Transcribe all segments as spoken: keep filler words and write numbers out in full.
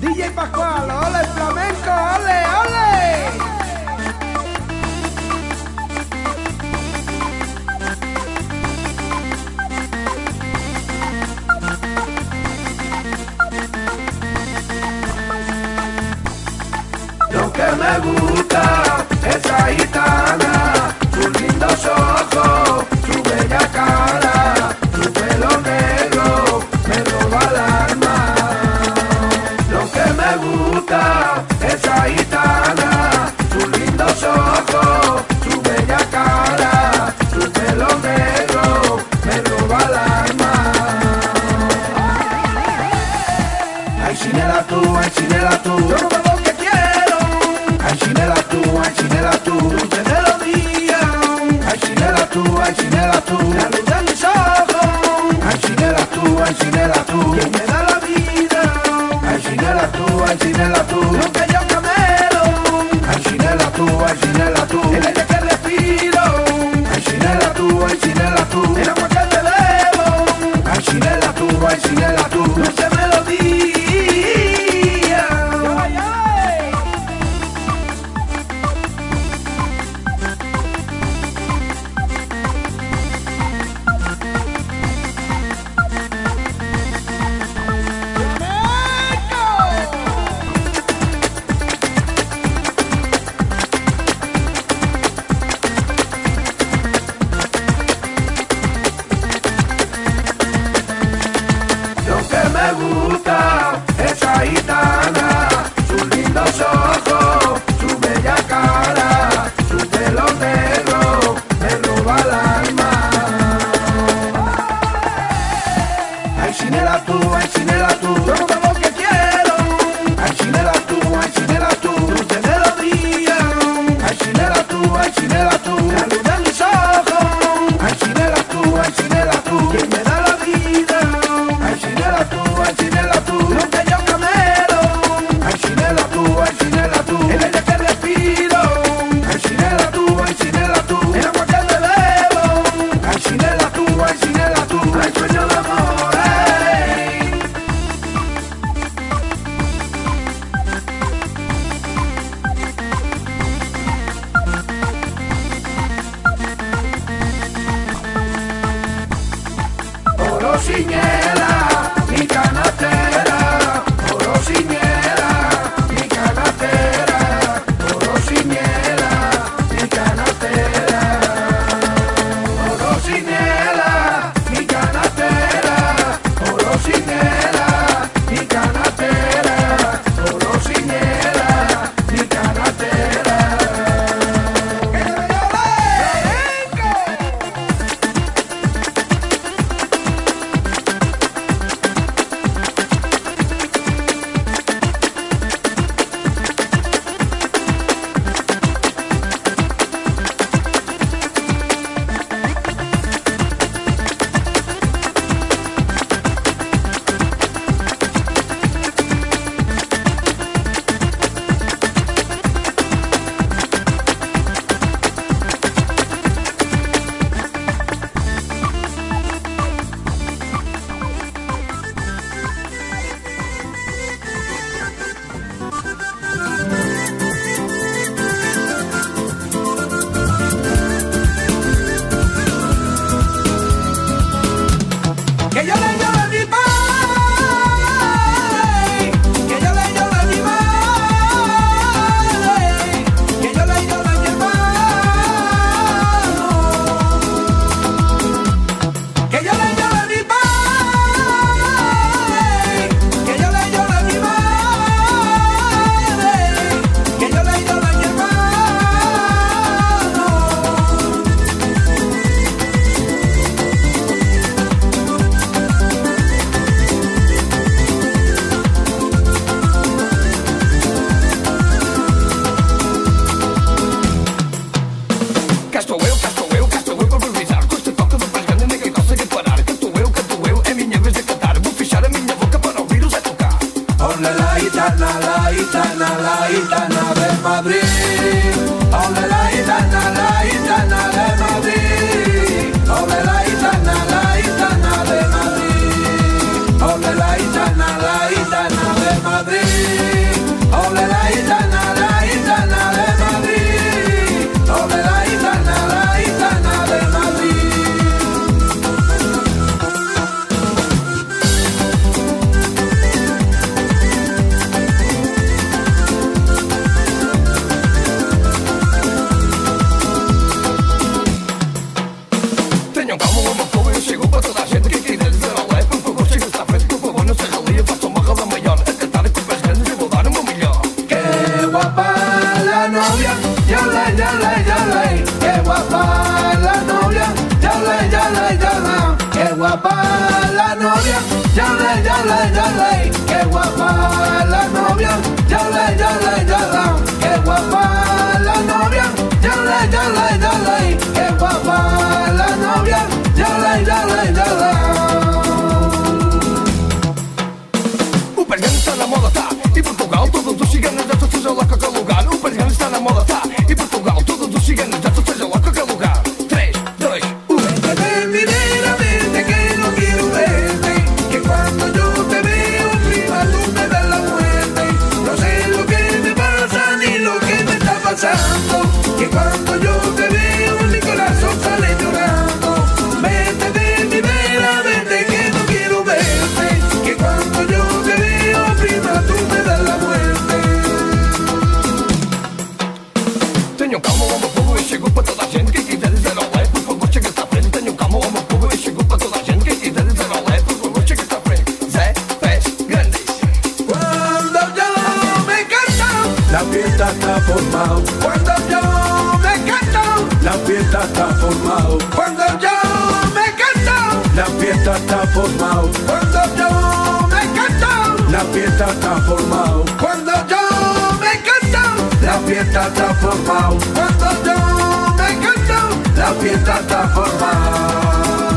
D J Pascual, ole el flamenco, ole, ole. Lo que me gusta, esa gitana, sus lindos ojos, su bella cara, su pelo negro, me roba el alma. Lo que me gusta, esa gitana, sus lindos ojos, su bella cara, su pelo negro, me roba el alma. Ay, chinela tú, ay, chinela tú, yo no lo que quiero. Ay, chinela tú, ay, chinela tú, dulce melodía. Ay, chinela tú, ay, chinela tú, la luz de mis ojos. Ay, chinela tú, ay, chinela tú, quien me da la vida. Ay, chinela tú, ay, chinela tú, lo que yo camelo. Ay, chinela tú, ay, chinela tú, el aire que respiro. Ay, chinela tú, ay, chinela tú, el agua que te bebo. Ay, chinela tú, ay, chinela tú, dulce melodía. Me gusta esa gitana, sus lindos ojos, su bella cara, su pelo negro, me roba el alma. Ay, chinela tú, ay, chinela tú, yo no lo que quiero. Ay, chinela tú, ay, chinela tú, dulce melodía. Ay, chinela tú, ay, chinela tú, la luz de mis ojos. Ay, chinela tú, ay, chinela tú, quien me da la vida. Ay, chinela tú, ay, chinela tú, lo que yo camelo. Ay, chinela tú, ay, chinela tú, el aire que respiro. Ay, chinela tú, ay, chinela tú, el agua que te bebo. Ay, chinela tú, ay, chinela tú, ay, sueño de amor. Oro ciñela, mi canastera, oro ciñela, mi canastera, oro ciñela, mi canastera, oro ciñela, mi canastera, oro ciñela, mi canastera, oro ciñela, mi canastera. Que yo le llore a mi padre, que yo le llore a mi madre, que yo le llore a mi hermano, que yo le llore a mi padre, que yo le llore a mi madre, que yo le llore a mi hermano. Casto eu, casto eu, casto eu para improvisar. Com este toque de paz grande ninguém consegue parar. Canto eu, canto eu, é minha vez de cantar. Vou fechar a minha boca para ouvir o Zé tocar. Ole la gitana, la gitana, la gitana de Madrid. Ole la gitana, la gitana de Madrid. Ole la gitana, la gitana de Madrid. Ole la gitana, la gitana de Madrid. guapa la novia, yole, yole, yole, qué guapa la novia, yole, yole, yole, qué guapa la novia, yole, yole, yole, qué guapa la novia, yole, yole, yole. O país grande está na moda, tá, e Portugal todos os ciganos já seja lá qualquer lugar. O país grande está na moda, tá, e Portugal todos os ciganos já seja lá qualquer lugar. três, dois, um. Vete, mi vida, vete que no quiero verte, que cuando yo te veo prima tú me das la muerte. No sé lo que me pasa ni lo que me está pasando, que cuando yo te veo mi corazón sale llorando. Vete de mi vida, vete que no quiero verte, que cuando yo te veo prima tú me das la muerte. Tenho calma, o meu povo, e chego para toda a gente. Quem quiser dizer olé, por favor, chega-se à frente. Tenho calma, o meu povo, e chego para toda a gente. Quem quiser dizer olé, por favor, chega-se à frente. Zé, pés, grandes. Cuando yo me canto, la fiesta está formado. Cuando yo me canto, la fiesta está formado. Cuando yo me canto, la fiesta está formado. Cuando yo me canto, la fiesta está formado. Cuando yo me canto, la fiesta está formado. Cuando yo me canto, la fiesta está formada.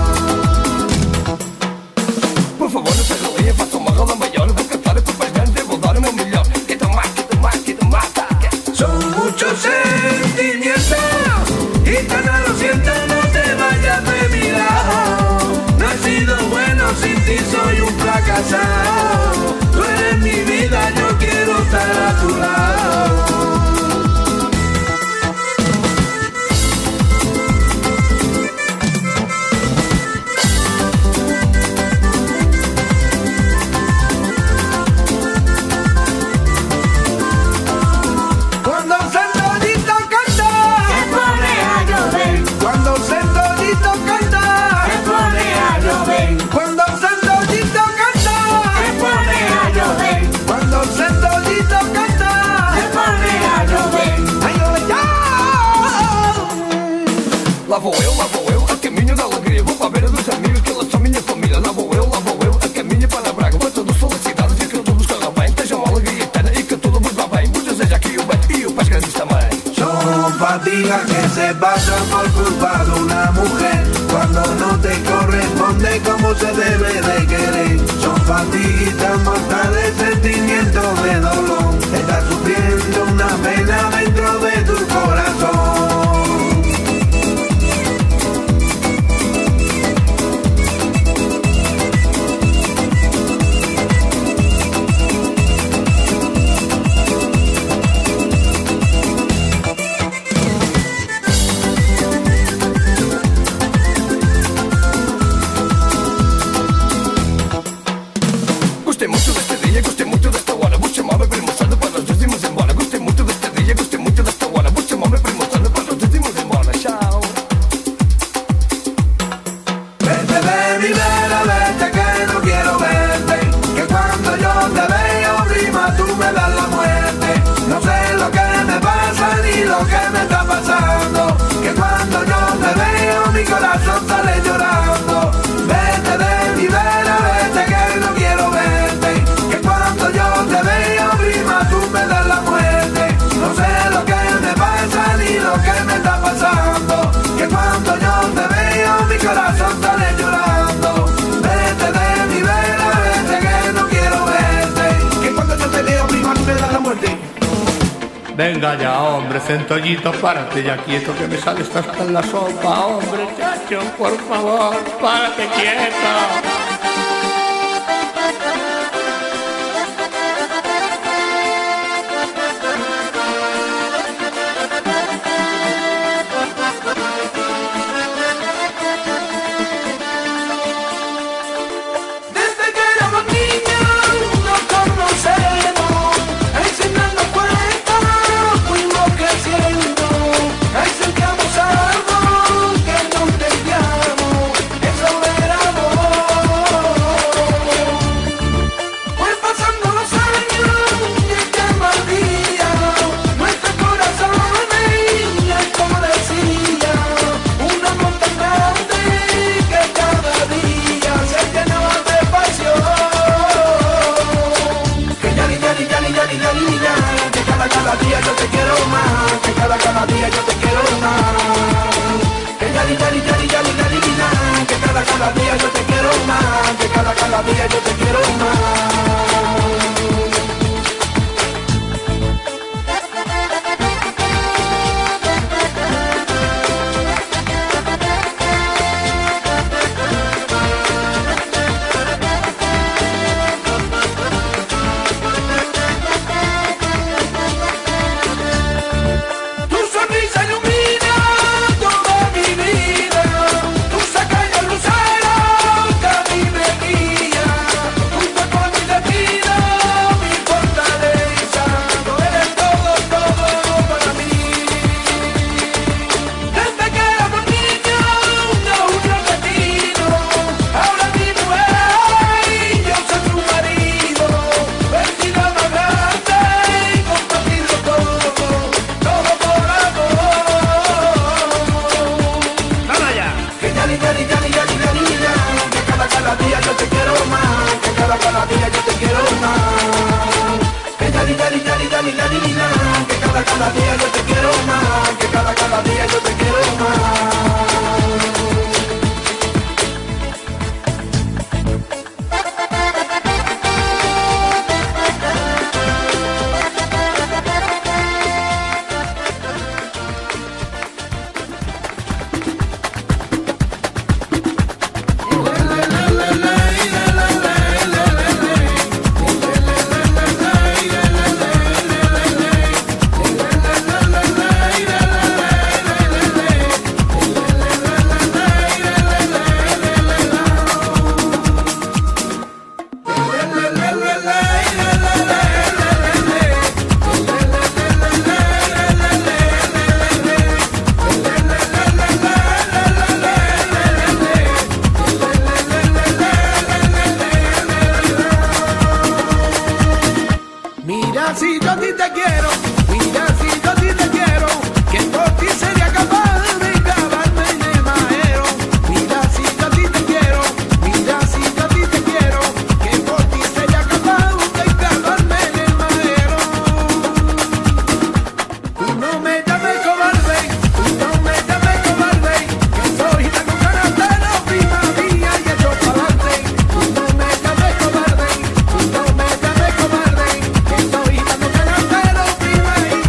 Por favor, no se ríe, faça uma roda maior. Vou cantar por mais grande, vou dar o meu melhor. Que te mata, que te mata, que te mata. Son muchos sentimientos y que no lo siento, no te vayas de mi lado. No he sido bueno sin ti, soy un fracasado. Tú eres mi vida, yo quiero estar a tu lado. Lá vou eu, lá vou eu, a caminho da alegria. Vou para a beira dos amigos, que eles são minha família. Lá vou eu, lá vou eu, a caminho para Braga. Para todas as felicidades e que todos corram bem. Tenham alegria eterna e que tudo vos vá bem. Vos desejo aqui o bem e o paz grandes também. Son fatigas que se pasan por culpa de una mujer, cuando no te corresponde como se debe de querer. Son fatiguitas mortales, sentimientos de dolor. Estás sufriendo una pena dentro de tu corazón. Gostei muito deste dia, gostei muito desta hora. Vou chamar-me para moçada para nós dois irmos embora. Gostei muito deste dia, gostei muito desta hora. Vou chamar-me para moçada para nós dois irmos embora. Tchau. Vete de mi vera, vete que no quiero verte, que cuando yo te veo prima tú me das la muerte. No sé lo que me pasa ni lo que me está pasando, que cuando yo te veo mi corazón sale llorando. Vete de mi vera, vete que no quiero verte, que cuando yo te veo prima tú me das la muerte. No sé lo que me pasa ni lo que me está pasando, que cuando yo te veo mi corazón sale llorando. Vete de mi vera, vete que no quiero verte, que cuando yo te veo prima tú me das la muerte. Venga ya, hombre, Centollito, párate ya quieto, que me sales hasta en la sopa. Hombre, chacho, por favor, párate quieto. Algo que no entendíamos, eso era amor. día yo te quiero más, que cada, cada día yo te quiero más. Que yali, yali, yali, yali, yali, na, que cada, cada día yo te quiero más, que cada, cada día yo te quiero más. Cada día yo te quiero más, que cada, cada día yo te quiero más. Mira si yo a ti te quiero, mira si yo a ti te quiero, que por ti sería capaz de clavarme en el madero. Mira si yo a ti te quiero, mira si yo a ti te quiero, que por ti sería capaz de clavarme en el madero. Tú no me llames cobarde, tú no me llames cobarde, que soy gitano canastero, prima mía y hecho pa'lante. Tú no me llames cobarde, tú no me llames cobarde, que soy gitano canastero, prima y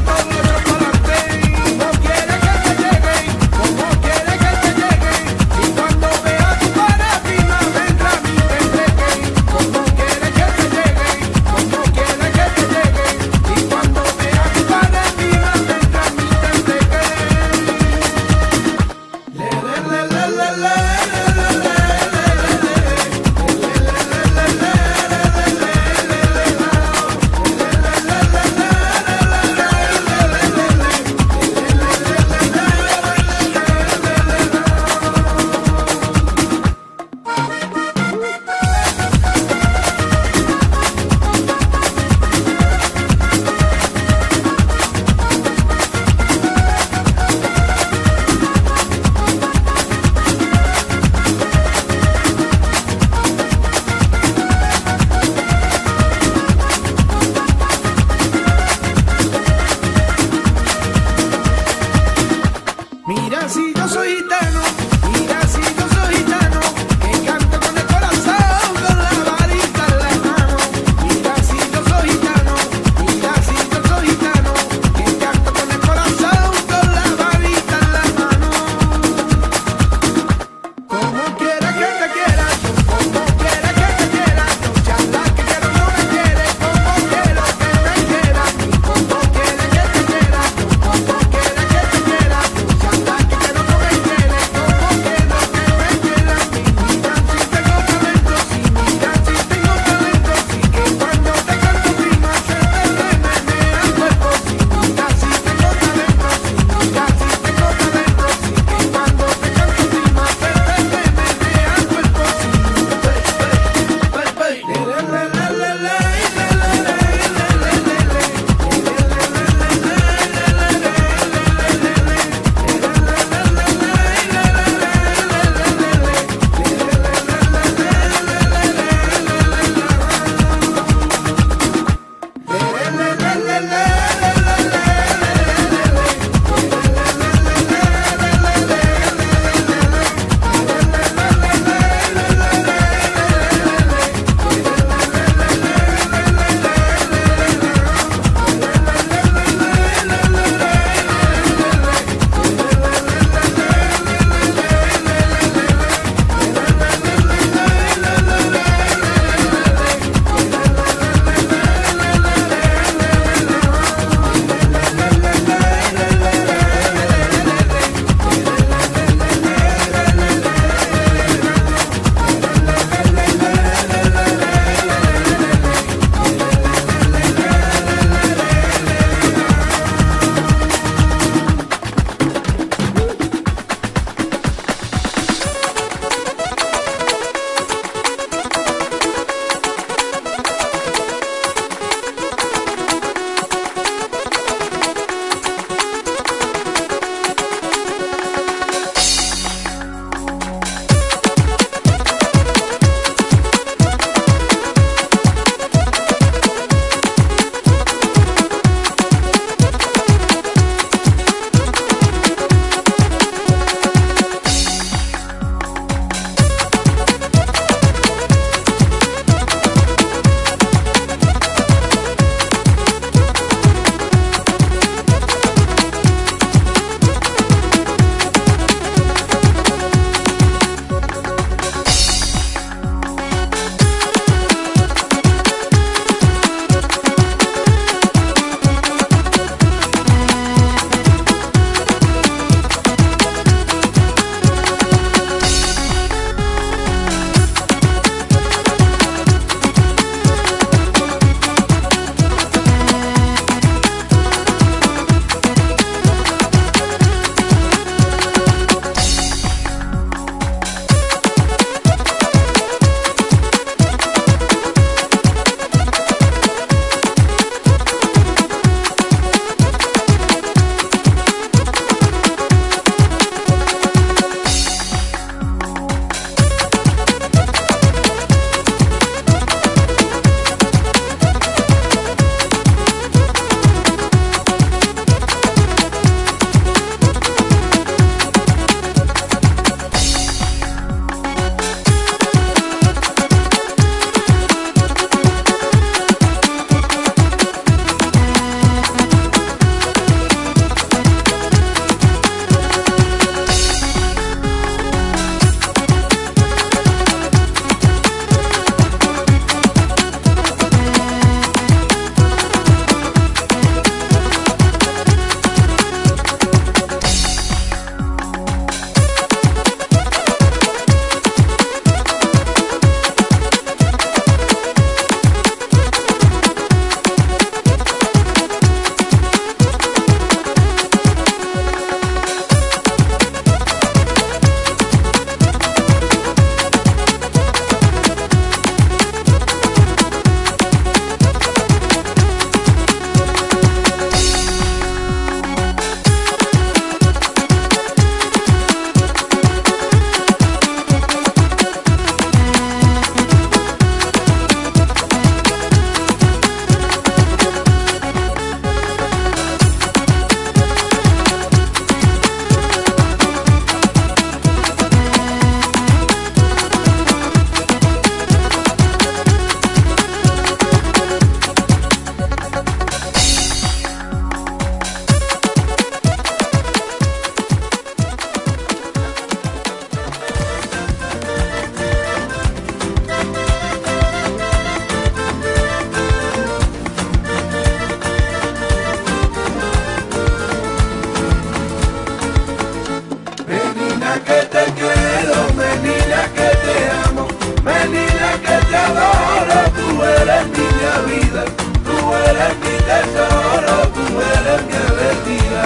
adoro, tú eres mi vida, tú eres mi tesoro, tú eres mi alegría.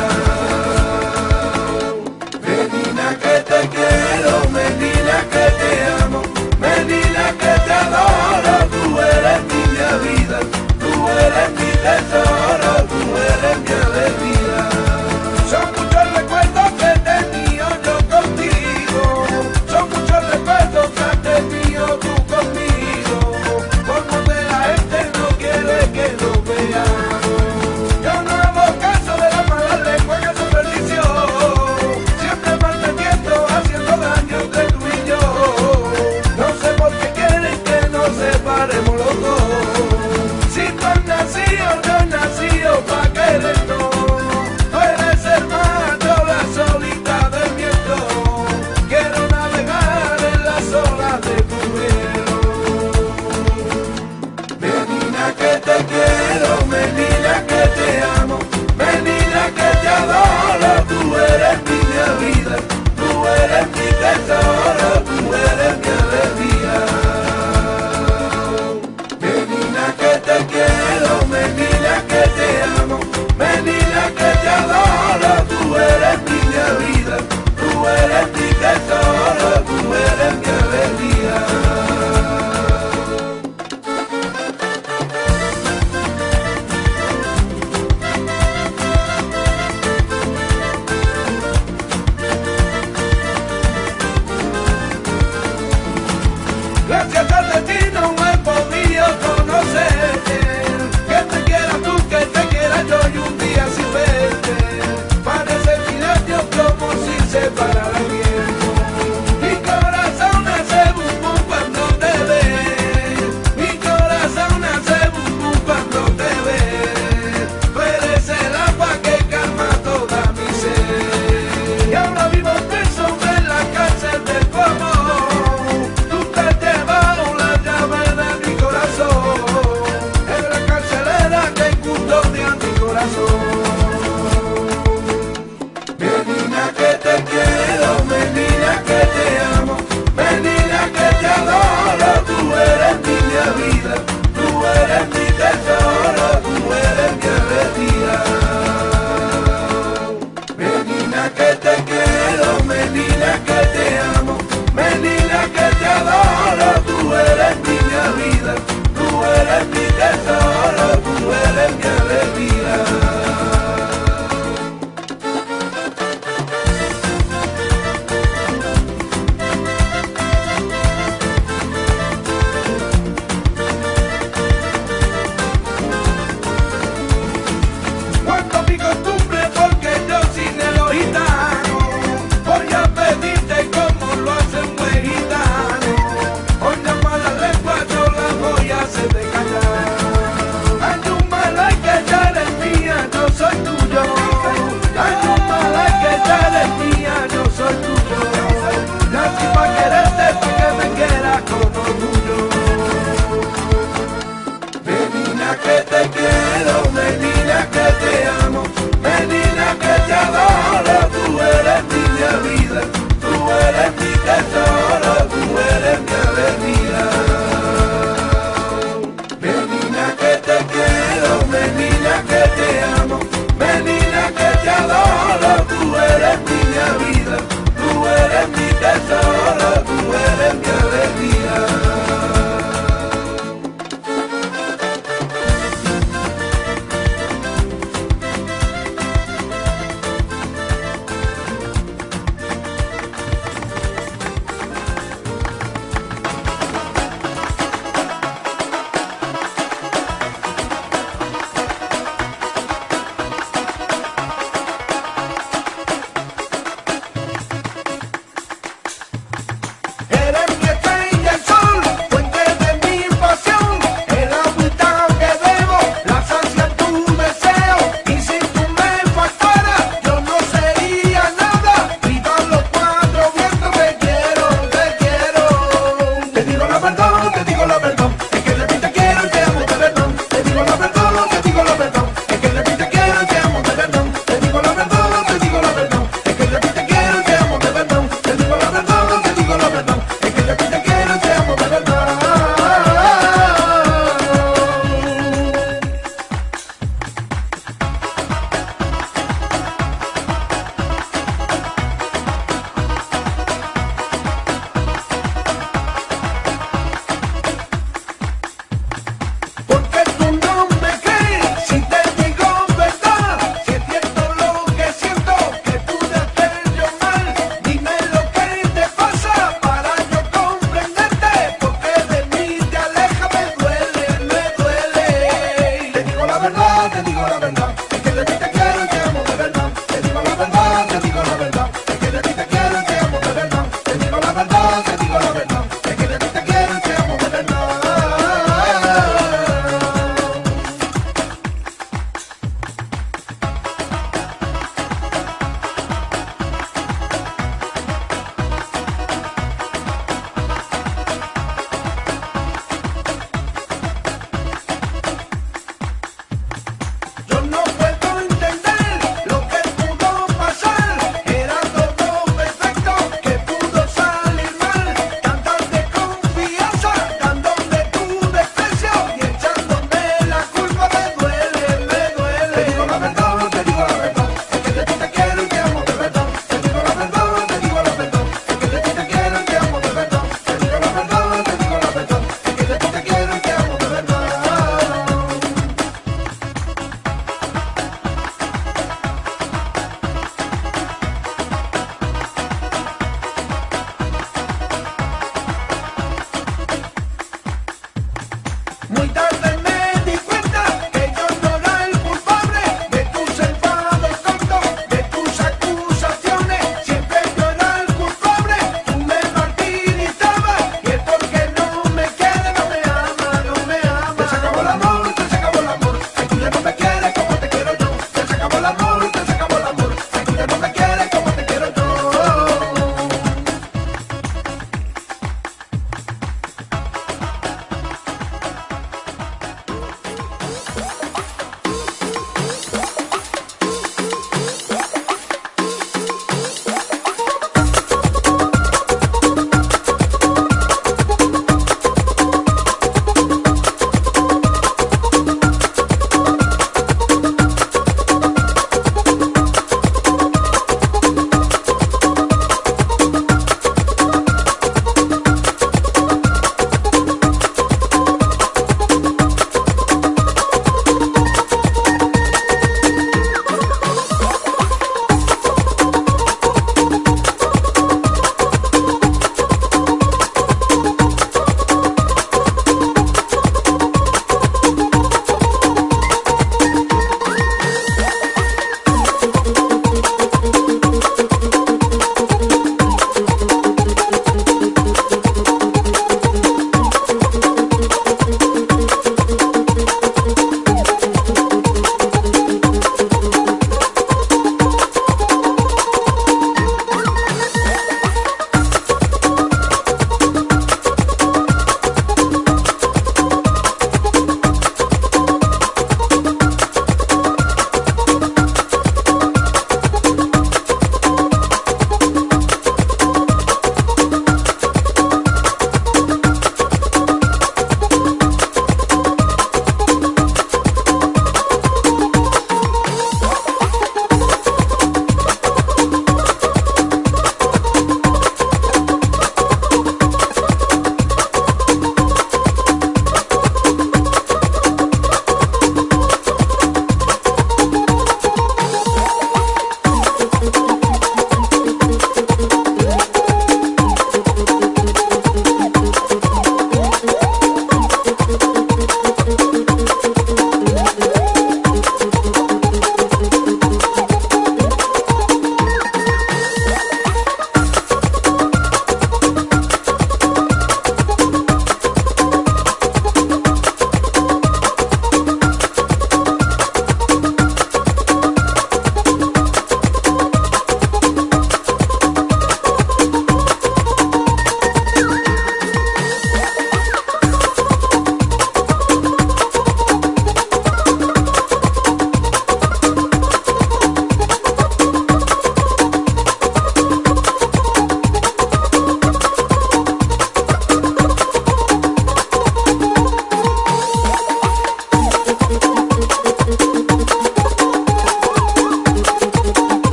Menina que te quiero, menina que te amo, menina que te adoro, tú eres mi vida, tú eres mi tesoro, tú eres mi alegría. Son muchos recuerdos que he tenido yo contigo, son muchos recuerdos que has tenido tú conmigo, como de la gente no quiere que lo vea. Yo no hago caso de la mala lengua que es perdición, siempre manteniendo, haciendo daño entre tú y yo. No sé por qué quieren que nos separemos los dos. Si tú has nacido, yo he nacido pa' querernos. Tú eres el mar, yo la solita del viento. Quiero navegar en las olas de tu cielo. Menina que te quiero, menina que te amo, menina que te adoro, tú eres mi vida, tú eres mi tesoro, tú eres mi alegría. Menina que te quiero, menina que te amo, menina que te adoro, tú eres mi vida, tú eres mi tesoro, tú eres mi alegría. Gracias al destino he podido conocerte, que te quieras tú, que te quiera yo y un día sin verte, parece silencio como si se parara el tiempo. Mi corazón hace bum bum cuando te ve, mi corazón hace bum bum cuando te ve, tú eres el agua que calma toda mi sed. Y ahora vivo preso en la cárcel del tu amor, tú te llevas la llave de mi corazón, en la carcelera que custodia mi corazón. Menina que te quiero, menina que te amo, menina que te adoro, tú eres mi vida, tú eres mi tesoro, tú eres mi alegría. Menina que te quiero, menina que te amo, menina que te adoro, tú eres mi vida, tú eres mi tesoro, tú eres mi alegría. Cuánto mi costumbre, porque yo sin el gitano voy a pedirte como lo hace un buen gitano. Hoy la mala lengua yo la voy a hacer de callar. Hay un mala que ya eres mía, yo soy tuyo. Hay un mala que ya eres mía, yo soy tuyo. Nací pa' quererte, pa' que me quieras con orgullo. Menina que te quiero, menina que te amo, menina que te adoro, tú eres mi vida, tú eres mi tesoro, tú eres mi alegría. Menina que te quiero, menina que te amo, menina que te adoro, tú eres mi vida, tú eres mi tesoro, tú eres mi alegría.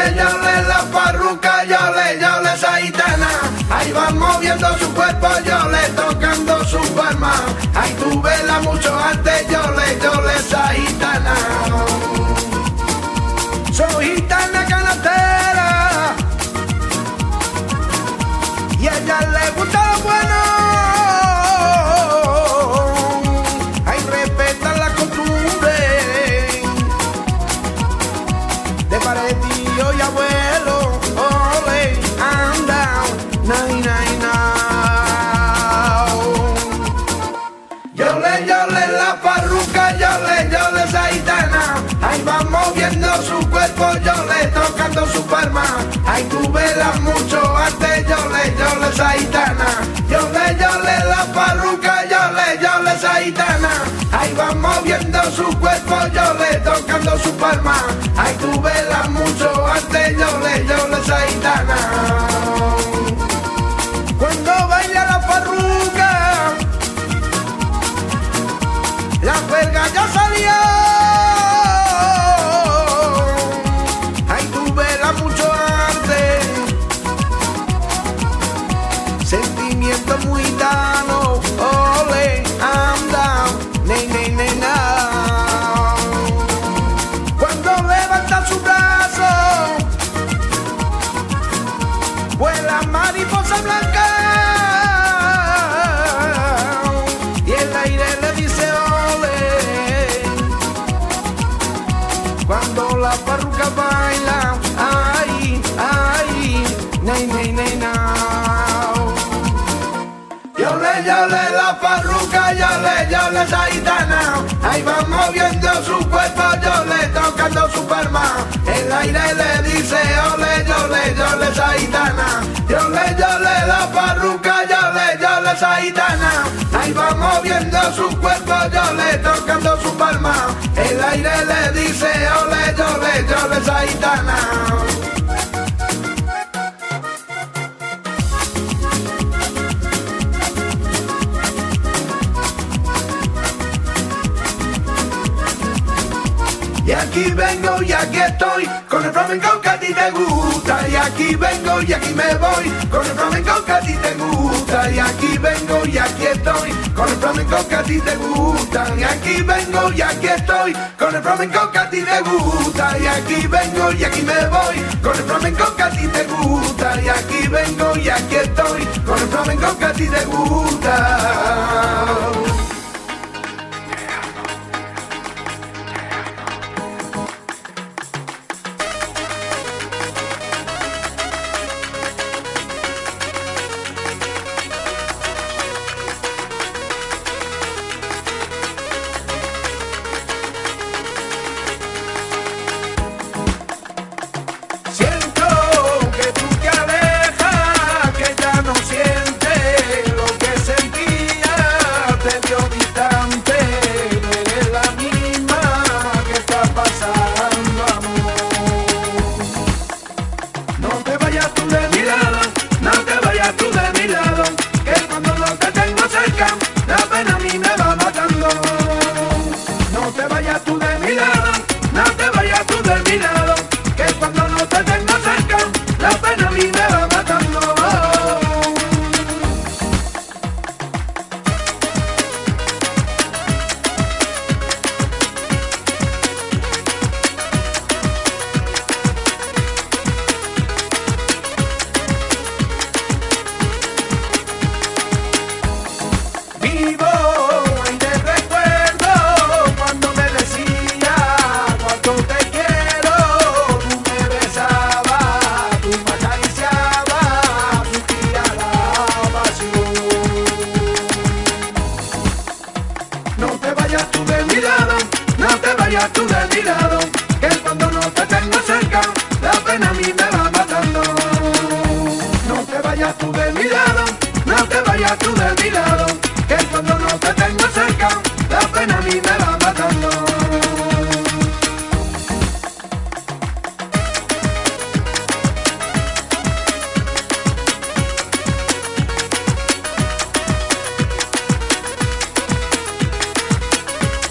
le, yo le, la farruca, yo le, yo le, esa gitana. Ahí va moviendo su cuerpo, yo le, tocando su palma. Ahí tú vela mucho antes, yo le, yo le, esa gitana. Soy gitana canastera y a ella le gusta lo bueno. Hay respetar la costumbre de padre, tío y abuelo. Ole, anda, nay, nay, now. Yo le, yo le, la farruca, yo le, yo le, esa gitana. Ahí va moviendo su cuerpo, yo le, tocando su palma. Ahí tú velas mucho antes, yo le, yo le, esa gitana. Yo le, yo le, la farruca, yo le, yo le, esa gitana. Ahí va moviendo su cuerpo, yo le, tocando su palma. Ahí tú velas mucho antes, yo le, yo le, esa gitana. Cuando baila la farruca, la juerga ya salió. Sentimiento muy dano, ole, I'm down, nay, nay, nay, now. Cuando levanta su brazo, vuela mariposa blanca y el aire le dice ole. Cuando la farruca baila, ay, ay, nay, nay, nay, now. Yo le, yo le, la farruca, yo le, yo le, esa gitana. Ahí va moviendo su cuerpo, yo le, tocando su palma. El aire le dice ole, yo le, yo le, esa gitana. Yo le, yo le, la farruca, yo le, yo le, esa gitana. Ahí va moviendo su cuerpo, yo le, tocando su palma. El aire le dice ole, yo le, yo le, esa gitana. Y aquí vengo y aquí estoy con el flamenco que a ti te gusta. Y aquí vengo y aquí me voy con el flamenco que a ti te gusta. Y aquí vengo y aquí estoy con el flamenco que a ti te gusta. Y aquí vengo y aquí estoy con el flamenco que a ti te gusta. Y aquí vengo y aquí me voy con el flamenco que a ti te gusta. Y aquí vengo y aquí estoy con el flamenco que a ti te gusta.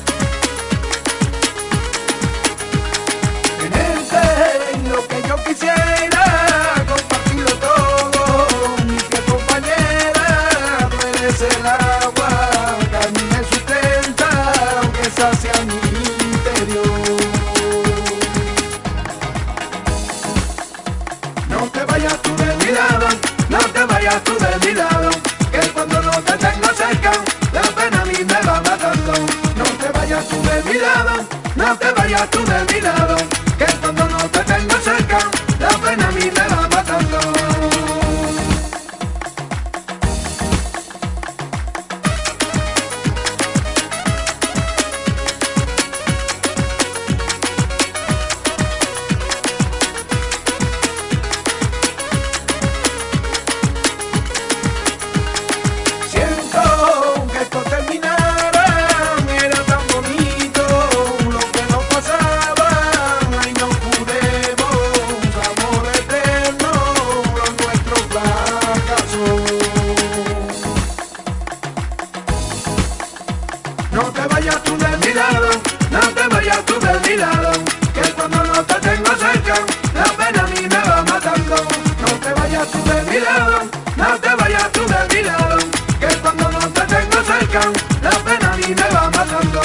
quisiera. brisa hacia mi interior. No te vayas tú de mi lado, no te vayas tú de mi lado, que cuando no te tengo cerca, la pena a mí me va matando. No te vayas tú de mi lado, no te vayas tú de mi lado, que cuando no te tengo cerca, la pena a mí me va matando. No te vayas tú de mi lado, no te vayas tú de mi lado, que cuando no te tengo cerca, la pena a mí me va matando. No te vayas tú de mi lado, no te vayas tú de mi lado, que cuando no te tengo cerca, la pena a mí me va matando.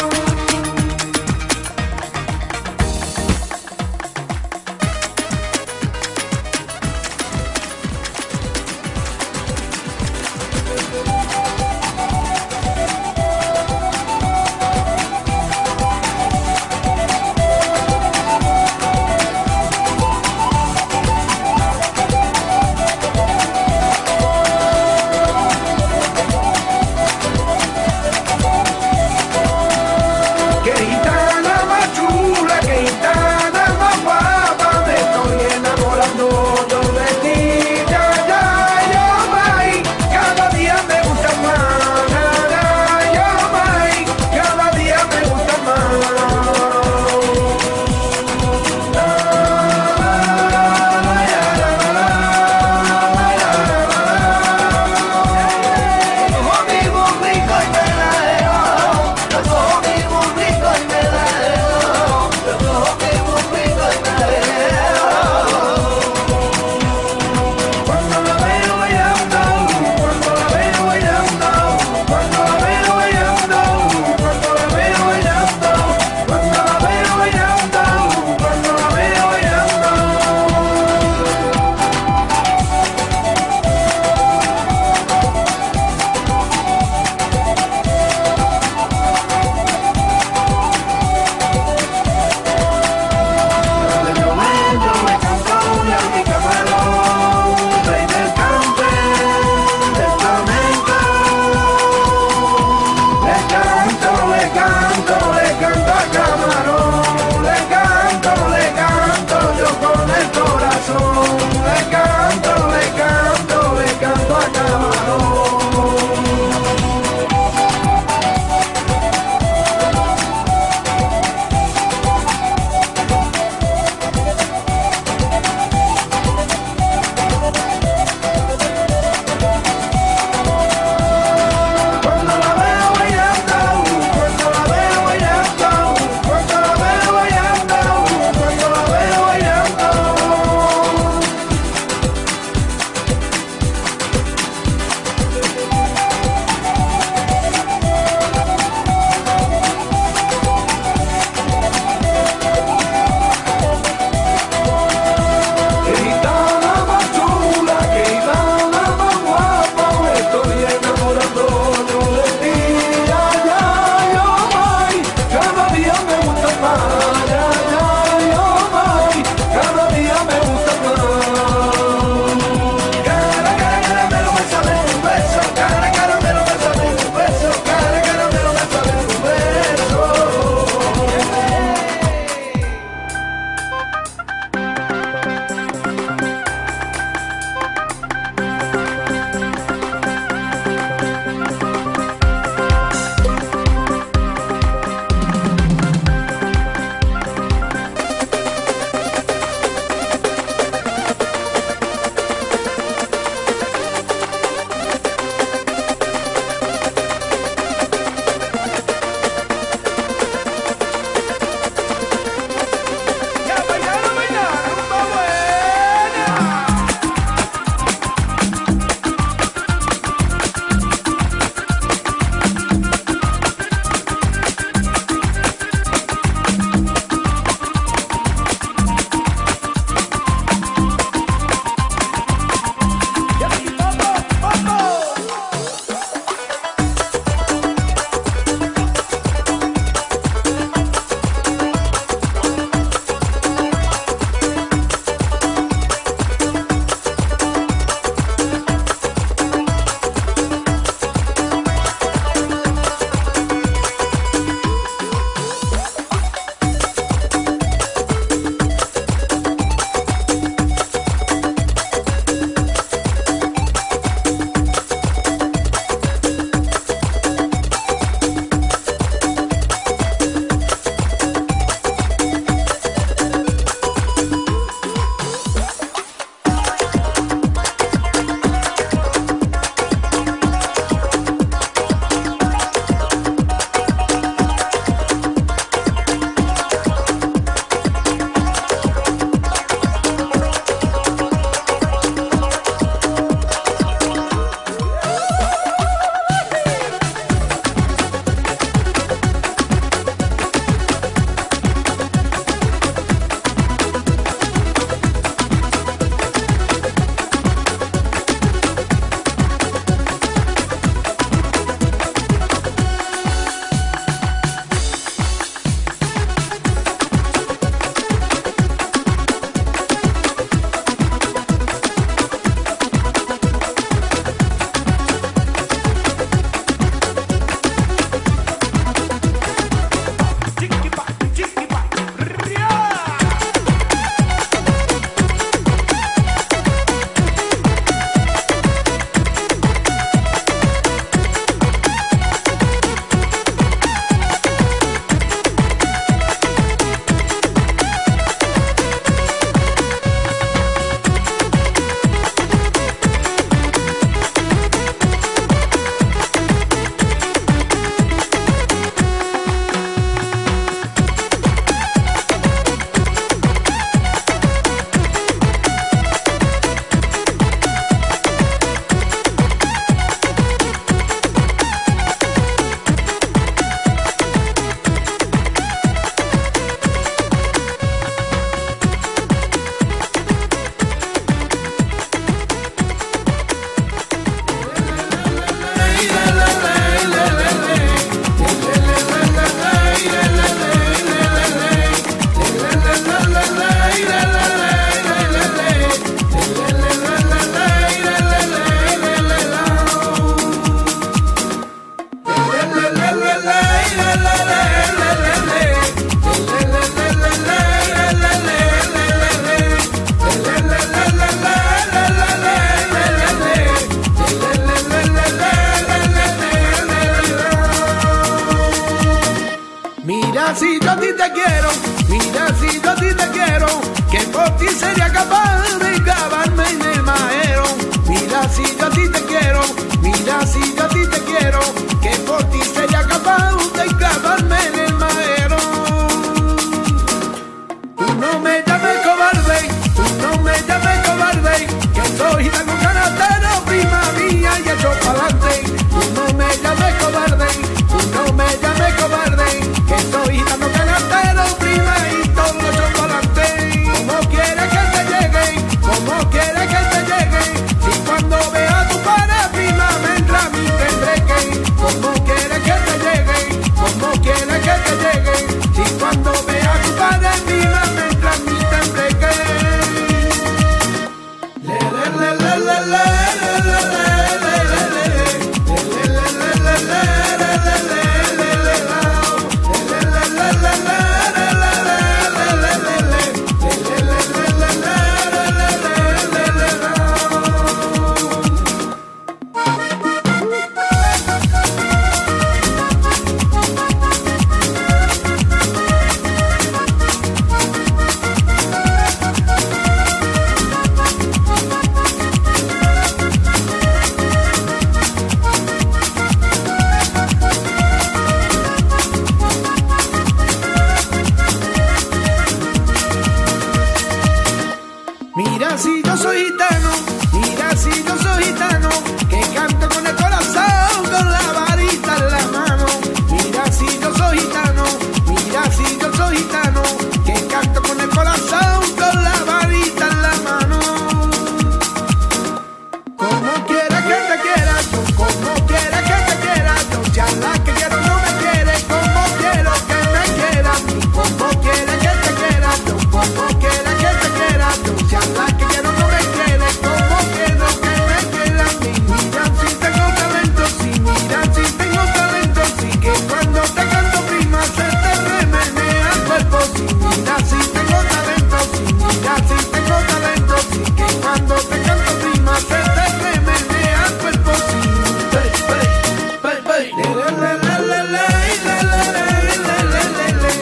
si yo a ti te quiero, mira si yo a ti te quiero, que por ti sería capaz de clavarme en el madero. Mira si yo a ti te quiero, mira si yo a ti te quiero, que por ti sería capaz de clavarme en el madero. Tú no me llames cobarde, tú no me llames cobarde, que soy gitano canastero, prima mía y echo pa'lante. Tú no me llames cobarde, tú no me llames cobarde, que soy gitano canastero, prima y todo lo echo pa'lante. Como quieres que te llegue, como quieres que te llegue, si cuando vea a tu padre, prima, me entra a mí tendré que. Como quieres que te llegue, como quieres que te llegue, si cuando vea a tu padre, prima, me entra a mí tendré que. Le, le, le, le, le, le, le, le, le. Mira si yo soy gitano, mira si yo soy gitano, que canto con el corazón, con la varita en la mano. Mira si yo soy gitano, mira si yo soy gitano, que canto con el corazón, con la varita en la mano. Como quiera que te quiera, yo como quiera que te quiera, yo ya la que quiero no me quiere, como quiero que me quiera, como quiera que te quiera, yo como quiera que te quiera, yo ya la que quiero no me quiere, como quiero que me quiera a mí. Mira si tengo talento, si mira si tengo talento, si que cuando te canto prima se te remenea el cuerpo. Si mira si tengo talento, si mira si tengo talento, si que cuando te canto prima se te remenea el cuerpo. Si hey, hey, hey, hey. Le, le, le, le, le, le, le, le, le, le, le,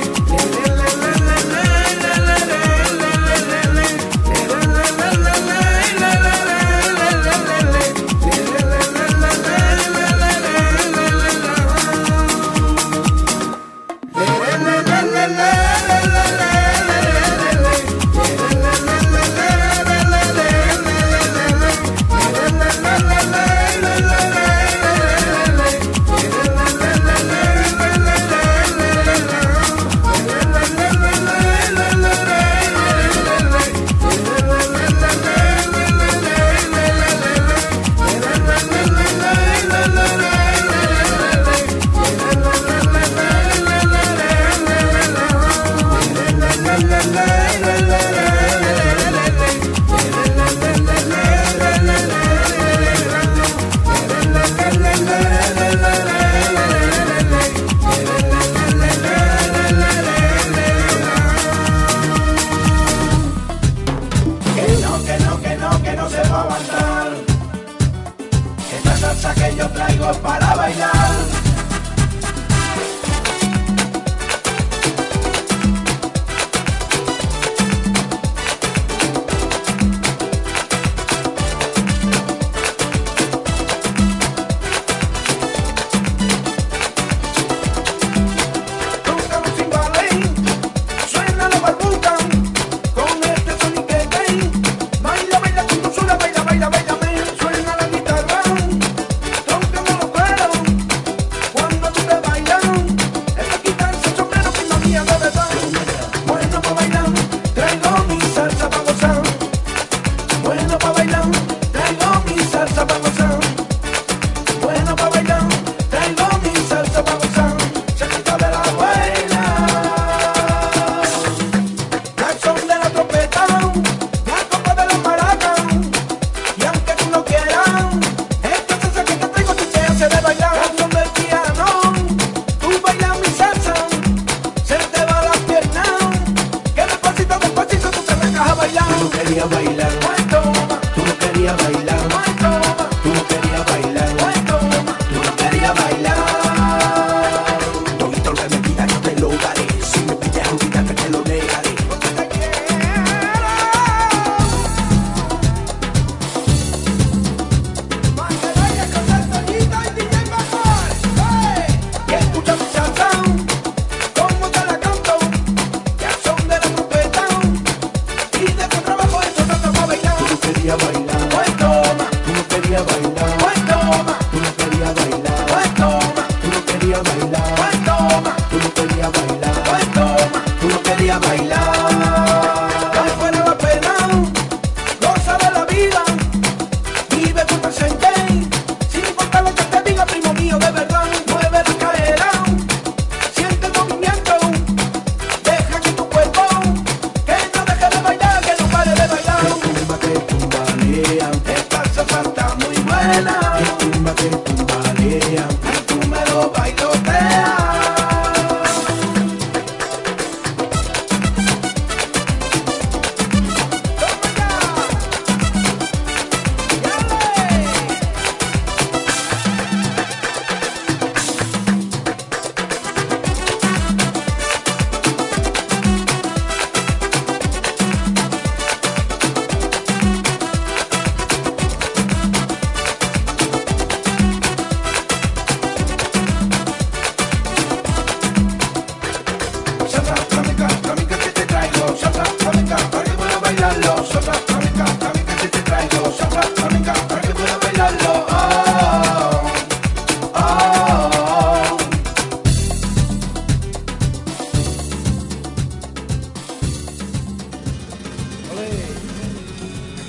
que yo traigo para bailar. Lo daré, si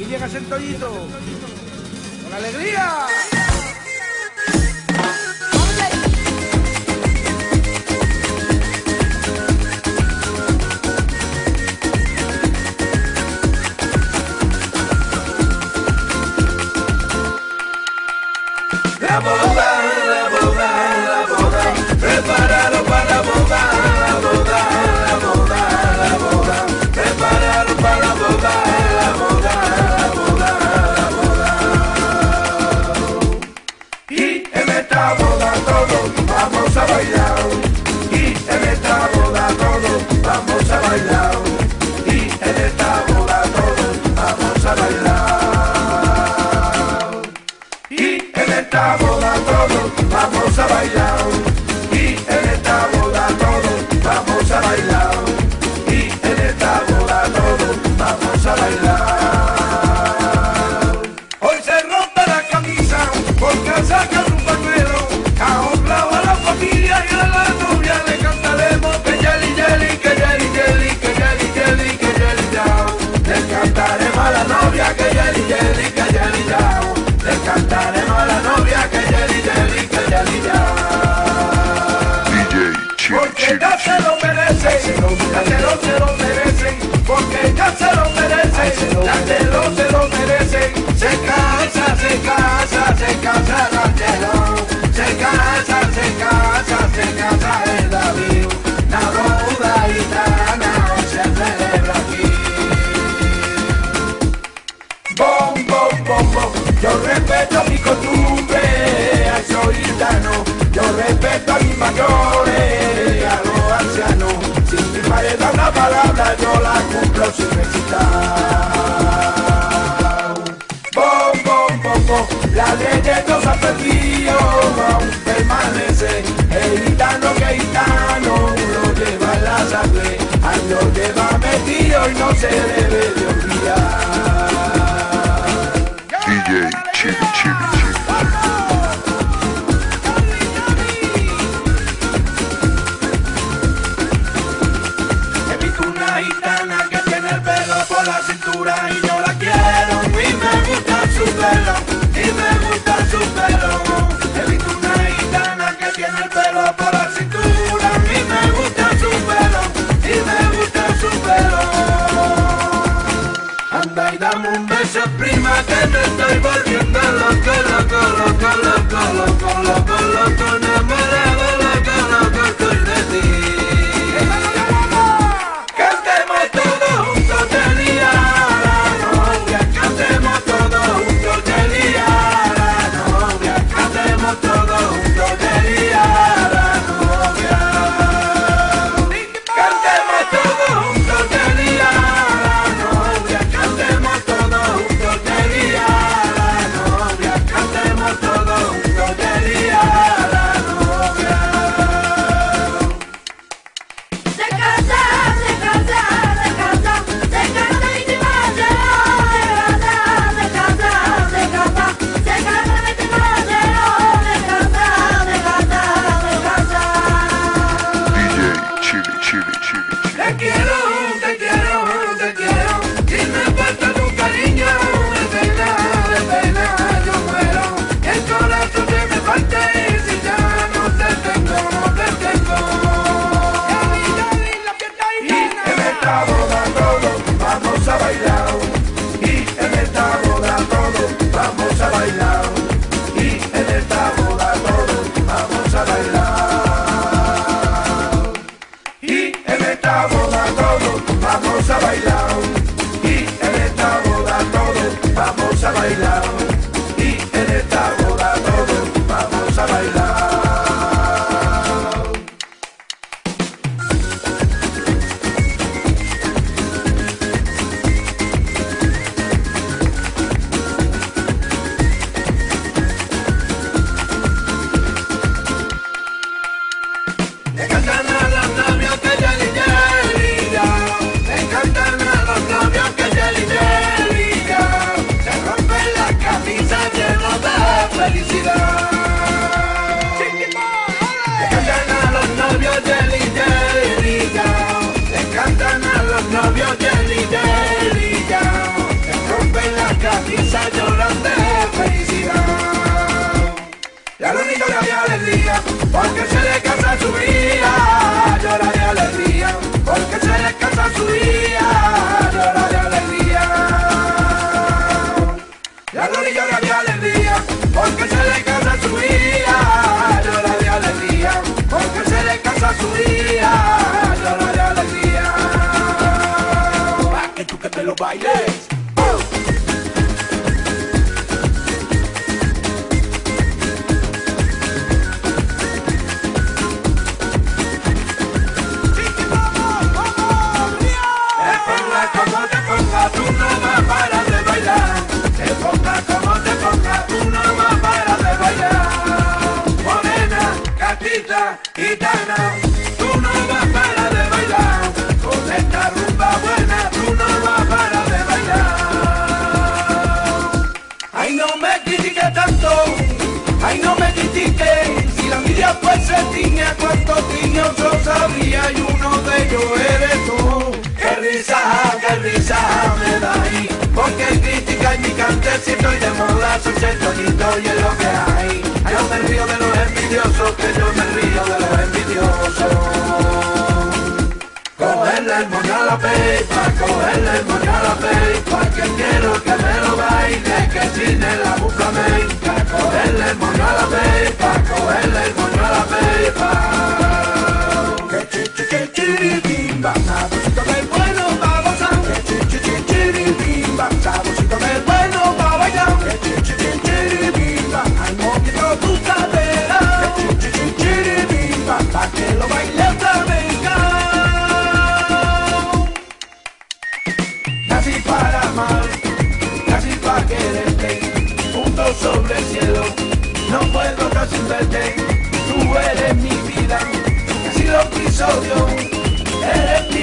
llega Centollito. ¡Con alegría! La boda, la boda, la boda, prepáralo para la boda, la boda, la boda, la boda, prepáralo para la boda, la boda, la boda, la boda. Y en esta boda todos vamos a bailar, y en esta boda todos vamos a bailar, y en esta boda todos vamos a bailar. En esta boda todos vamos a bailar, y en esta boda todos vamos a bailar, y en esta boda todos vamos a bailar. Hoy se rompe la camisa porque sacan un pañuelo, acoplado a la familia y a la novia le cantaremos que yeli yeli, que yeli yeli, que yeli yeli, que yeli yao. Le cantaremos a la novia que yeli yeli, que yeli yao. Le cantaremos a la novia que yeli yeli, que yeli ya. Porque ya se lo merece, ya se lo se lo merecen, porque ya se lo merece, ya se lo se lo merecen. Se casa, se casa, se casa el Angelón, se casa, se casa, se casa el David. La boda gitana hoy se celebra aquí. Bom, bom, bom, bom. Yo respeto mi costumbre, soy gitano. Yo respeto a mis mayores, a los ancianos. Si mi padre da una palabra, yo la cumplo sin recitar. Bom, bom, bom, bom. La ley no se ha perdido, aún permanece. El gitano que gitano lo lleva en la sangre, al lo lleva metido y no se debe de olvidar. D J Chibi Chibi Chibi. He visto una gitana que tiene el pelo por la cintura y yo la quiero. Y me gusta su pelo, y me gusta su pelo. He visto una gitana que tiene el pelo por la cintura y me gusta su pelo, y me gusta su pelo. Anda y dame un beso, prima, que me estoy volviendo loco, loco, loco, loco, loco, loco, loco, enamorado, loco, loco, estoy de ti. Cantemos todos juntos del día a la novia, cantemos todos juntos del día a la novia, cantemos todos juntos del día a la novia. Cantemos todos juntos del día a la novia, cantemos todos juntos del día a la novia, cantemos todos juntos del día a la novia. Se casa, se casa, se casa, se casa mi timacero. Se casa, se casa, se casa, se casa mi timacero. Se casa, se casa, se casa. D J Chibi Chibi Chibi. Te quiero, te quiero, te quiero, y me falta tu cariño, de pena, de pena yo muero, el corazón que me falta y si ya no te tengo, no te tengo. Y en esta boda todos vamos a bailar, y en esta boda todos vamos a bailar, y en esta boda todos vamos a bailar. Y en esta boda todos vamos a bailar, y en esta boda todos vamos a bailar, y en esta boda todos vamos a bailar. Le cantan a los novios que yeli yeli ya, le cantan a los novios que yeli yeli ya, se rompen las bailes. Como te ponga, tú no vas a parar de bailar. Te ponga como te ponga, tú no vas a parar de bailar. Morena, gatita, gitana, tú no vas a parar de bailar. Con esta rumba buena, tú no vas a parar de bailar. Ay, no me critiques tanto, ay, no me critiques. Si la envidia fuese tiña, cuántos niños yo sabría y uno de ellos eres tú. Qué risa, qué risa me da ahí, porque crítica en mi cante si estoy de moda, soy el Toñito y es lo que hay. Ay, yo me río de los envidiosos, que yo me río de los envidiosos. Cogerle el moño a la pepa, cogerle el moño a la pepa, que quiero que me lo baile, que chine la flamenca. Cogerle el moño a la pepa, cogerle el moño a la pepa. Que chichi que chiribimba, saborcito del bueno pa' gozar. Que chichi que chiribimba, saborcito del bueno pa' bailar. Que chichi que chiribimba, al moquito tu cadera. Que chichi que chiribimba, pa' que lo baile flamenca. Nací para amar, nací para quererte, punto sobre el cielo, no puedo estar sin verte. Tú eres mi vida, así lo quiso Dios, eres mi